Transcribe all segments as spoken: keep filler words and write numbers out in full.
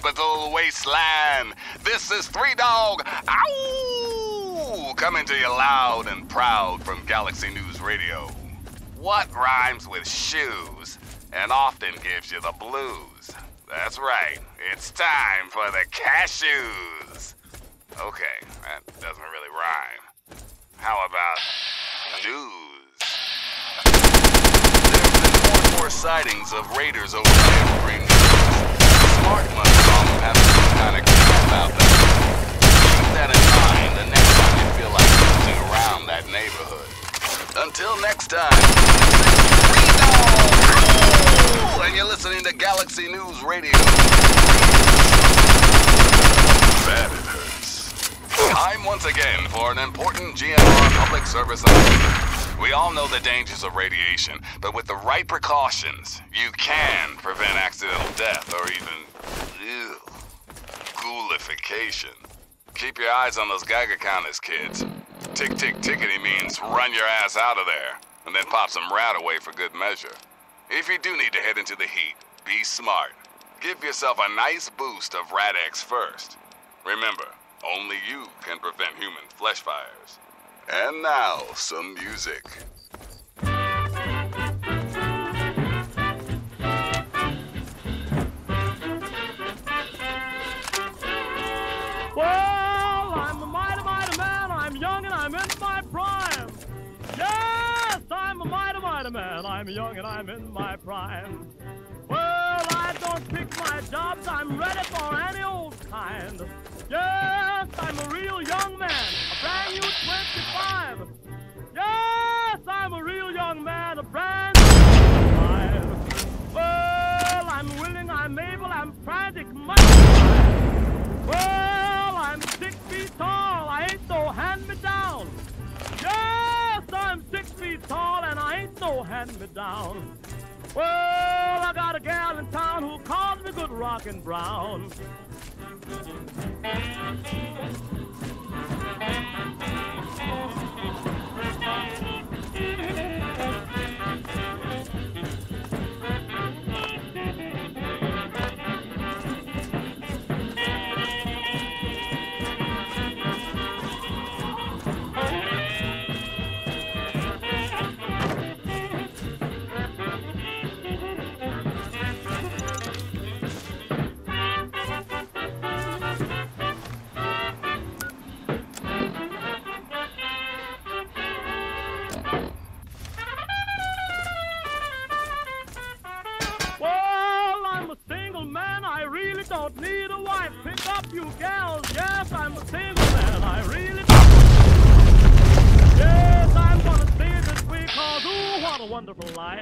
capital wasteland. This is Three Dog, ow, coming to you loud and proud from Galaxy News Radio. What rhymes with shoes and often gives you the blues? That's right, it's time for the cashews. Okay, that doesn't really rhyme. How about news? There's been more and more sightings of raiders over neighboring neighborhoods. Smart must all have some kind of crap out there. Keep that in mind the next time you feel like moving around that neighborhood. Until next time, oh, and you're listening to Galaxy News Radio. Bad it hurts. Time once again for an important G M R public service announcement. We all know the dangers of radiation, but with the right precautions, you can prevent accidental death or even, ew, ghoulification. Keep your eyes on those Geiger counters, kids. Tick, tick, tickety means run your ass out of there, and then pop some rat away for good measure. If you do need to head into the heat, be smart. Give yourself a nice boost of Rad-X first. Remember, only you can prevent human flesh fires. And now, some music. Well, I'm a mighty, mighty man. I'm young and I'm in my prime. Yes, I'm a mighty, mighty man. I'm young and I'm in my prime. Well, I don't pick my jobs. I'm ready for any old kind. Yes, I'm a real young man, a brand new twenty-five. Yes, I'm a real young man, a brand new twenty-five. Well, I'm willing, I'm able, I'm frantic, much. Well, I'm six feet tall, I ain't no hand-me-down. Yes, I'm six feet tall and I ain't no hand-me-down. Well, I got a gal in town who calls me Good Rockin' Brown. Don't need a wife, pick up you gals. Yes, I'm a single man, I really don't. Yes, I'm gonna stay this way, cause ooh, what a wonderful life.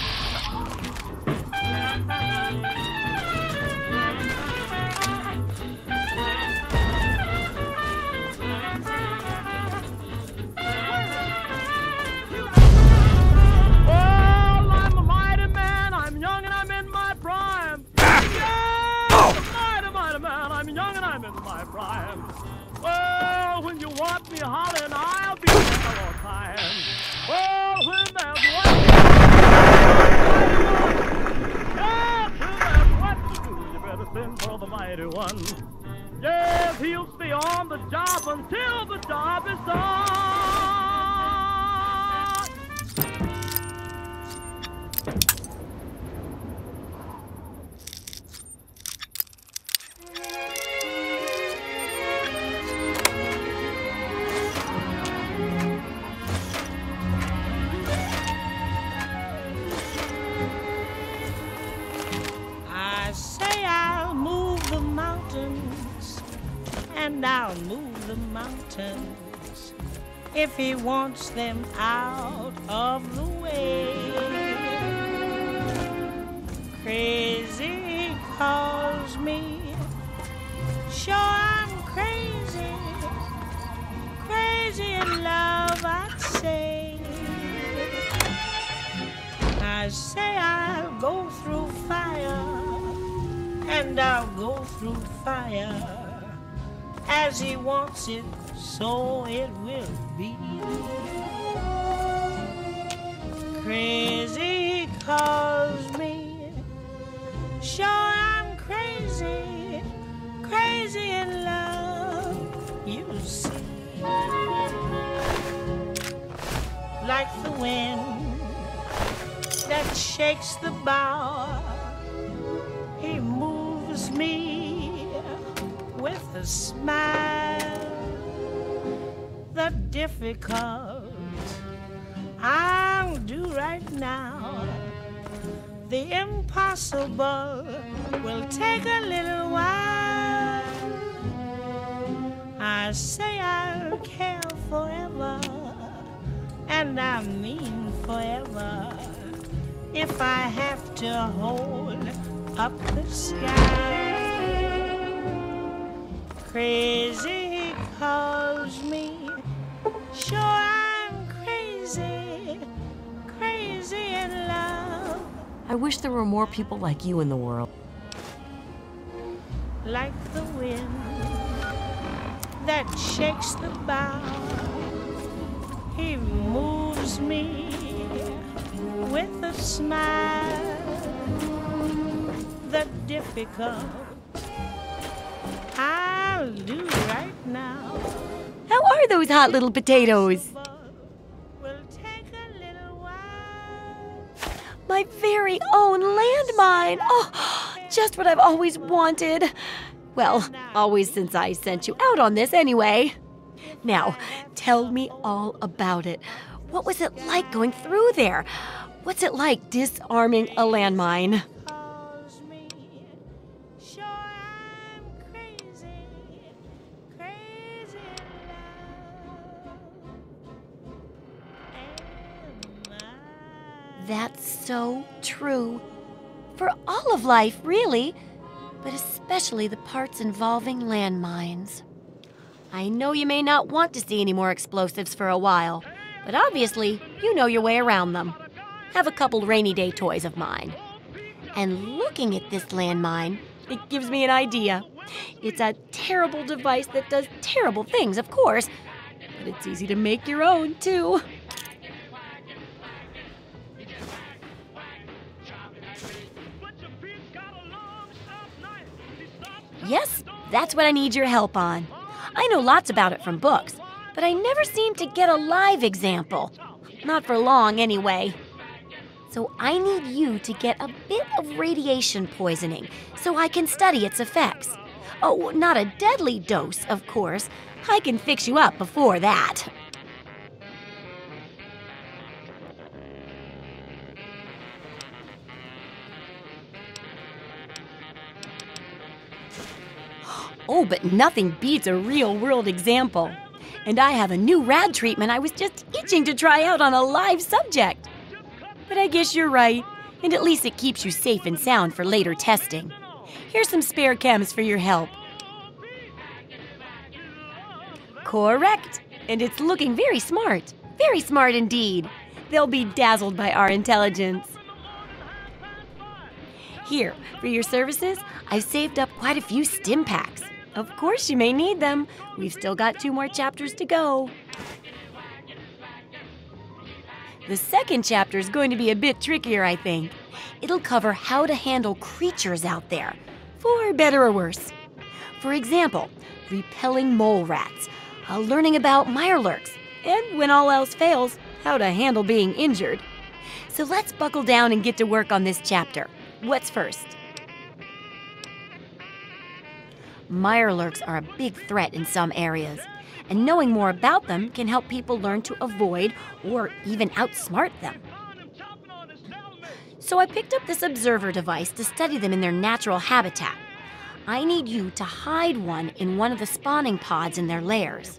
Well, I'm a mighty man, I'm young and I'm in my prime. I'm young and I'm in my prime. Well, when you want me hollering, I'll be there all time. Well, when there's what yes, when there's what to do, you better send for the mighty one. Yes, he'll stay on the job until the job is done. And I'll move the mountains if he wants them out of the way. Crazy calls me, sure I'm crazy, crazy in love I'd say. I say I'll go through fire, and I'll go through fire. As he wants it, so it will be. Crazy calls me, sure I'm crazy, the wind that shakes the bough. He moves me with a smile. The difficult I'll do right now. The impossible will take a little while. I say I'll care forever, and I mean forever, if I have to hold up the sky. Crazy he calls me, sure I'm crazy, crazy in love. I wish there were more people like you in the world. Like the wind that shakes the bough, he moves me with a smile. The difficult I'll do right now. How are those hot little potatoes? Will take a little while. My very own landmine! Oh, just what I've always wanted. Well, always since I sent you out on this anyway. Now, tell me all about it. What was it like going through there? What's it like disarming a landmine? Calls me, sure I'm crazy, crazy in love. Am I? That's so true. For all of life, really, but especially the parts involving landmines. I know you may not want to see any more explosives for a while, but obviously, you know your way around them. Have a couple rainy day toys of mine. And looking at this landmine, it gives me an idea. It's a terrible device that does terrible things, of course, but it's easy to make your own, too. Yes, that's what I need your help on. I know lots about it from books, but I never seem to get a live example. Not for long, anyway. So I need you to get a bit of radiation poisoning so I can study its effects. Oh, not a deadly dose, of course. I can fix you up before that. Oh, but nothing beats a real-world example. And I have a new rad treatment I was just itching to try out on a live subject. But I guess you're right, and at least it keeps you safe and sound for later testing. Here's some spare chems for your help. Correct, and it's looking very smart. Very smart indeed. They'll be dazzled by our intelligence. Here, for your services, I've saved up quite a few stim packs. Of course you may need them. We've still got two more chapters to go. The second chapter is going to be a bit trickier, I think. It'll cover how to handle creatures out there, for better or worse. For example, repelling mole rats, uh, learning about mirelurks, and when all else fails, how to handle being injured. So let's buckle down and get to work on this chapter. What's first? Mirelurks are a big threat in some areas, and knowing more about them can help people learn to avoid or even outsmart them. So I picked up this observer device to study them in their natural habitat. I need you to hide one in one of the spawning pods in their lairs.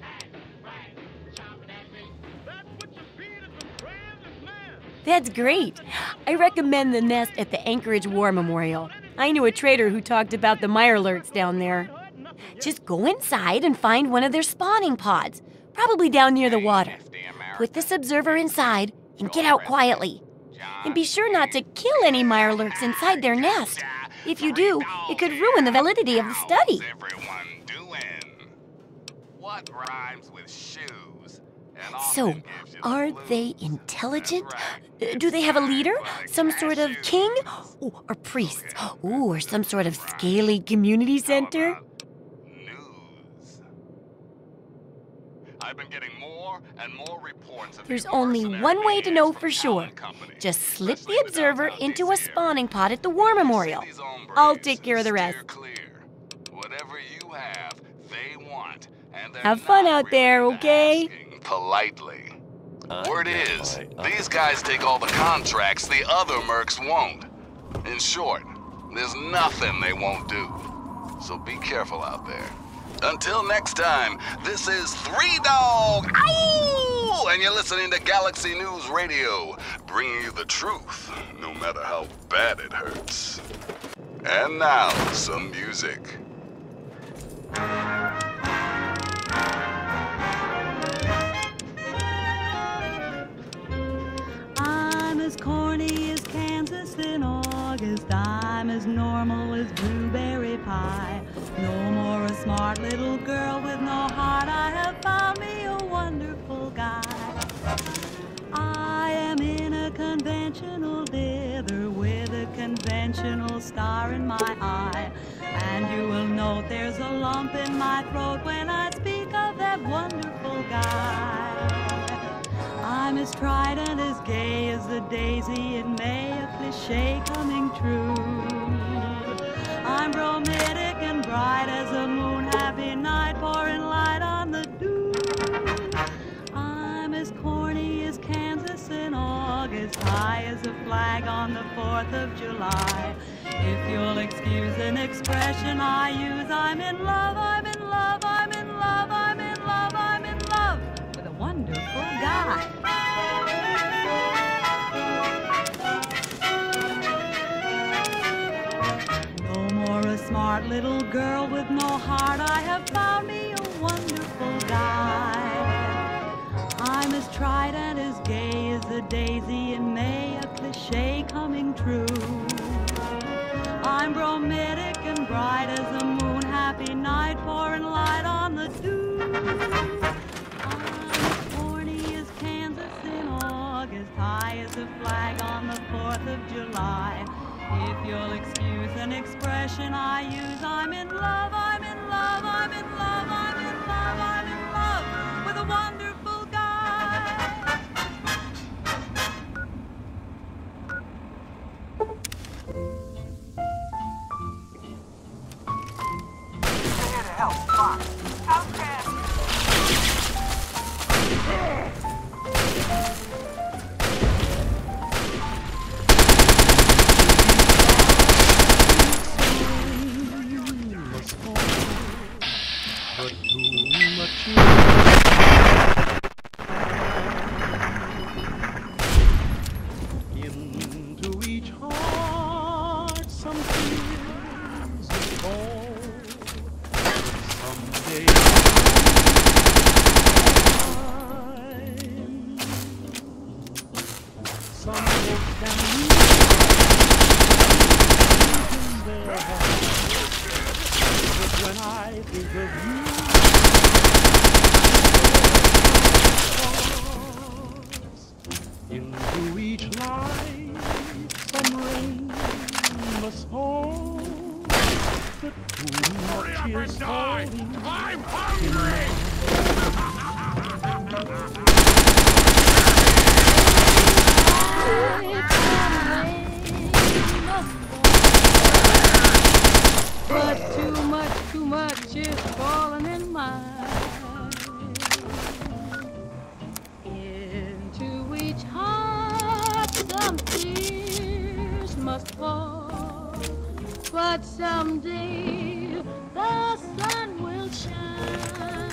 That's great. I recommend the nest at the Anchorage War Memorial. I knew a trader who talked about the mirelurks down there. Just go inside and find one of their spawning pods, probably down near the water. Put this observer inside and get out quietly. And be sure not to kill any mirelurks inside their nest. If you do, it could ruin the validity of the study. What rhymes with shoes? So, are they intelligent? Do they have a leader? Some sort of king? Ooh, or priest? Ooh, or some sort of scaly community center? News. I've been getting more and more reports of There's the only mercenary one way to know beings for from sure. Allen Company, Just slip especially the Observer downtown into D a C area. spawning pod at the War Memorial. See these hombres, I'll take care of the steer rest. Clear. Whatever you have, they want, and they're Have fun not out there, really into okay? asking politely. I Word get is, my- these guys take all the contracts the other mercs won't. In short, there's nothing they won't do. So be careful out there. Until next time, this is Three Dog, Ow! And you're listening to Galaxy News Radio, bringing you the truth, no matter how bad it hurts. And now, some music. I'm as corny as Kansas in August. I'm as normal as blueberry pie. No more a smart little girl with no heart. I have found me a wonderful guy. I am in a conventional dither with a conventional star in my eye. And you will note there's a lump in my throat when I speak of that wonderful guy. I'm as tried and as gay as the daisy in May, a cliche coming true. I'm romantic and bright as a moon, happy night pouring light on the dew. I'm as corny as Kansas in August, high as a flag on the fourth of July. If you'll excuse an expression I use, I'm in love, I'm in love, I'm in love, I'm in love, I'm in love with a wonderful guy. No more a smart little girl with no heart. I have found me a wonderful guy. I'm as tried and as gay as a daisy in May, a cliche coming true. I'm romantic and bright as a moon, happy night pouring light on the dew. I'm as corny as Kansas in August, high as a flag on the fourth of July. If you'll excuse an expression I use, I'm in love, I'm in love, I'm in love, I'm in love, I'm in love with a wonderful guy. Here to help, Fox. Outcast! Into each heart some tears will fall. Someday some folks can lose in their hearts. But when I think of you, into each life some rain must fall. But too much is falling. I'm hungry! But too much, too much is falling in mine. Into each heart some tears must fall. But someday the sun will shine.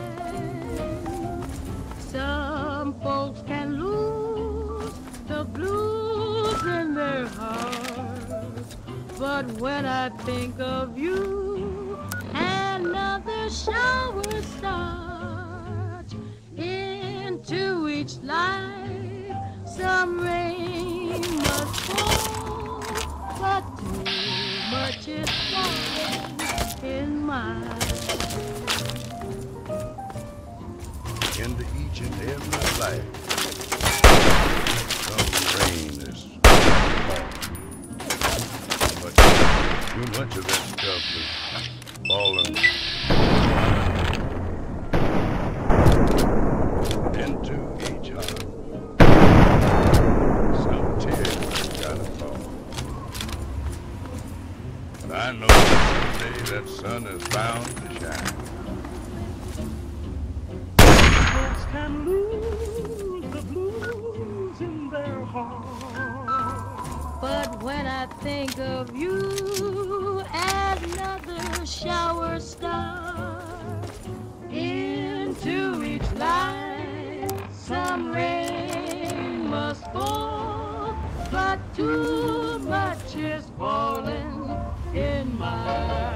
Some folks can lose the blues in their hearts. But when I think of you, another shower starts. Into each life some rain must fall. But too much is falling in mine. Into each and every life, some rain is but too much of that stuff is falling. And I know that someday that sun is bound to shine. Folks can lose the blues in their hearts. But when I think of you, another shower starts into each life. Some rain must fall, but too much is falling in my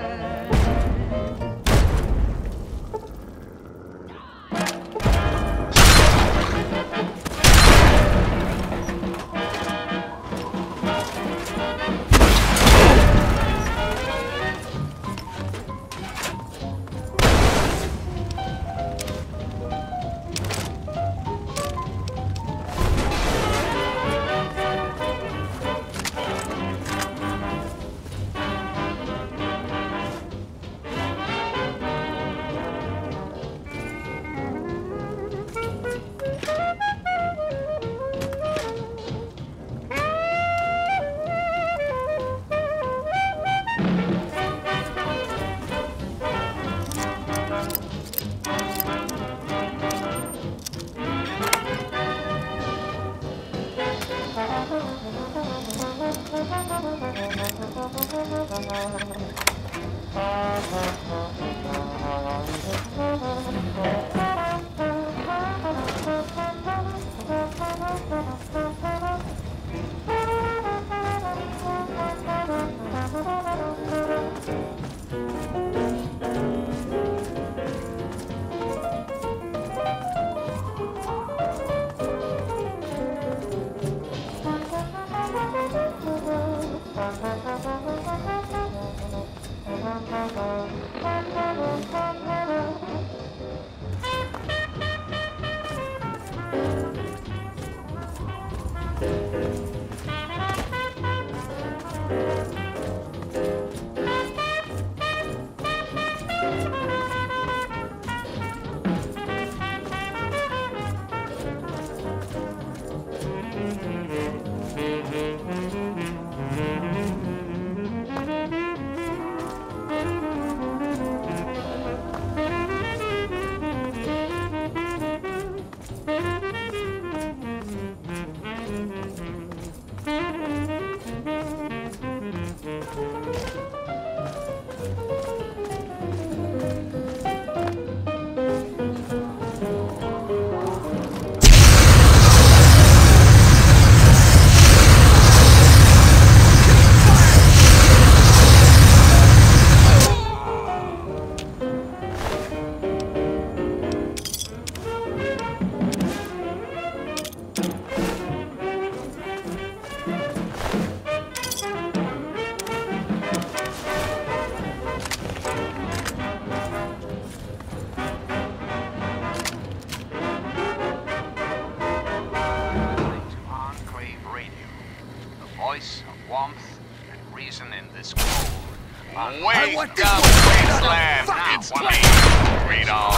Wake up, wasteland! It's me, Three Dog.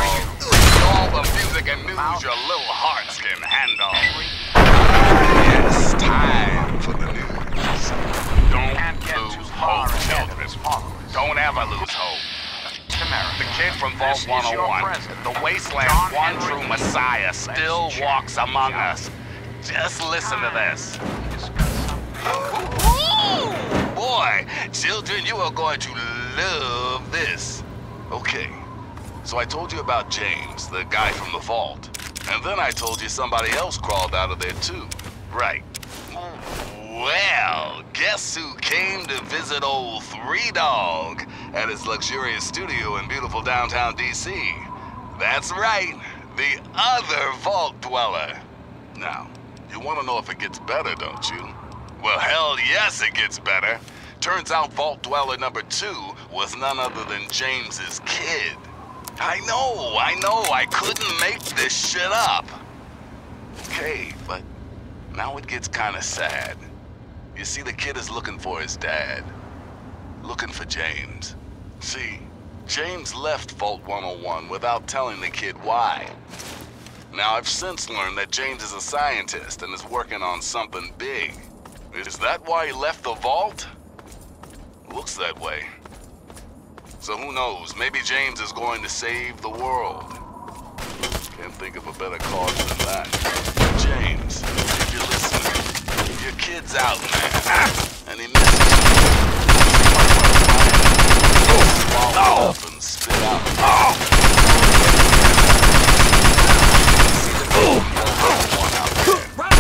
All the music and news your little hearts can handle. It's time for the news. Don't lose hope, children. Don't ever lose hope. The kid from Vault one oh one, the Wasteland's one true messiah, still walks among us. Just listen to this. Boy, children, you are going to love this. Okay, so I told you about James, the guy from the vault. And then I told you somebody else crawled out of there too. Right. Well, guess who came to visit old Three Dog at his luxurious studio in beautiful downtown D C? That's right, the other vault dweller. Now, you want to know if it gets better, don't you? Well, hell yes, it gets better. Turns out Vault Dweller number two was none other than James's kid. I know, I know, I couldn't make this shit up. Okay, but now it gets kind of sad. You see, the kid is looking for his dad. Looking for James. See, James left Vault one oh one without telling the kid why. Now, I've since learned that James is a scientist and is working on something big. Is that why he left the vault? Looks works that way. So who knows, maybe James is going to save the world. Can't think of a better cause than that. James, if you're listening, your kid's out, man. And he misses you. Swallow up and spit out. See the big one out there.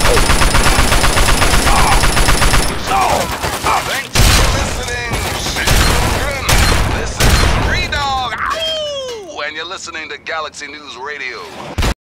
Thank you for listening, children. This is Three Dog, Ow! And you're listening to Galaxy News Radio.